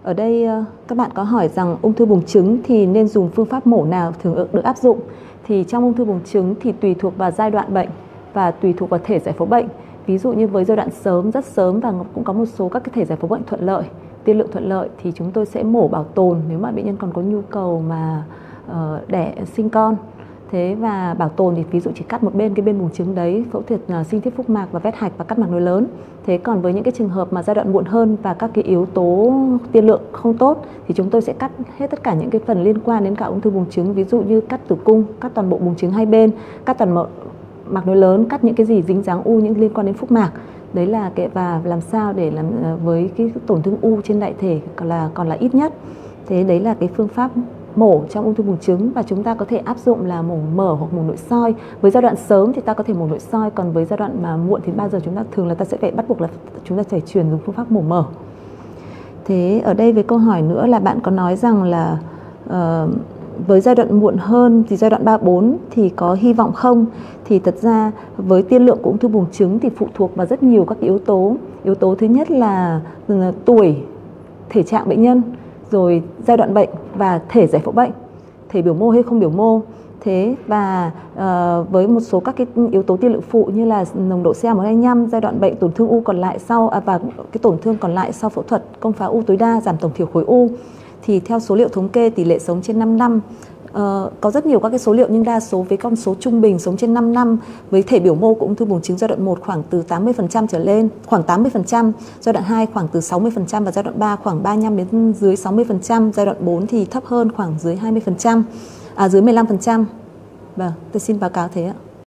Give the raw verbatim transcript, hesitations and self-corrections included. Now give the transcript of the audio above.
Ở đây các bạn có hỏi rằng ung thư buồng trứng thì nên dùng phương pháp mổ nào thường được áp dụng. Thì trong ung thư buồng trứng thì tùy thuộc vào giai đoạn bệnh và tùy thuộc vào thể giải phẫu bệnh. Ví dụ như với giai đoạn sớm, rất sớm và cũng có một số các cái thể giải phẫu bệnh thuận lợi, tiên lượng thuận lợi thì chúng tôi sẽ mổ bảo tồn nếu mà bệnh nhân còn có nhu cầu mà uh, đẻ sinh con. Thế và bảo tồn thì ví dụ chỉ cắt một bên cái bên buồng trứng đấy, phẫu thuật uh, sinh thiết phúc mạc và vét hạch và cắt mạc nối lớn. Thế còn với những cái trường hợp mà giai đoạn muộn hơn và các cái yếu tố tiên lượng không tốt thì chúng tôi sẽ cắt hết tất cả những cái phần liên quan đến cả ung thư buồng trứng, ví dụ như cắt tử cung, cắt toàn bộ buồng trứng hai bên, cắt toàn bộ mạc nối lớn, cắt những cái gì dính dáng u những liên quan đến phúc mạc. Đấy là cái và làm sao để làm với cái tổn thương u trên đại thể còn là còn là ít nhất. Thế đấy là cái phương pháp mổ trong ung thư buồng trứng và chúng ta có thể áp dụng là mổ mở hoặc mổ nội soi. Với giai đoạn sớm thì ta có thể mổ nội soi, còn với giai đoạn mà muộn thì bao giờ chúng ta thường là ta sẽ phải bắt buộc là chúng ta phải chuyển dùng phương pháp mổ mở. Thế ở đây với câu hỏi nữa là bạn có nói rằng là uh, với giai đoạn muộn hơn thì giai đoạn ba bốn thì có hy vọng không? Thì thật ra với tiên lượng của ung thư buồng trứng thì phụ thuộc vào rất nhiều các yếu tố. Yếu tố thứ nhất là, là tuổi, thể trạng bệnh nhân, rồi giai đoạn bệnh và thể giải phẫu bệnh, thể biểu mô hay không biểu mô. Thế và uh, với một số các cái yếu tố tiên lượng phụ như là nồng độ xê a một hai năm, giai đoạn bệnh, tổn thương u còn lại sau à, và cái tổn thương còn lại sau phẫu thuật, công phá u tối đa, giảm tổng thiểu khối u. Thì theo số liệu thống kê tỷ lệ sống trên năm năm, uh, có rất nhiều các cái số liệu nhưng đa số với con số trung bình sống trên năm năm với thể biểu mô của ung thư buồng trứng giai đoạn một khoảng từ tám mươi phần trăm trở lên, khoảng tám mươi phần trăm, giai đoạn hai khoảng từ sáu mươi phần trăm và giai đoạn ba khoảng ba mươi lăm đến dưới sáu mươi phần trăm, giai đoạn bốn thì thấp hơn khoảng dưới hai mươi phần trăm, à dưới mười lăm phần trăm. Vâng, tôi xin báo cáo thế ạ.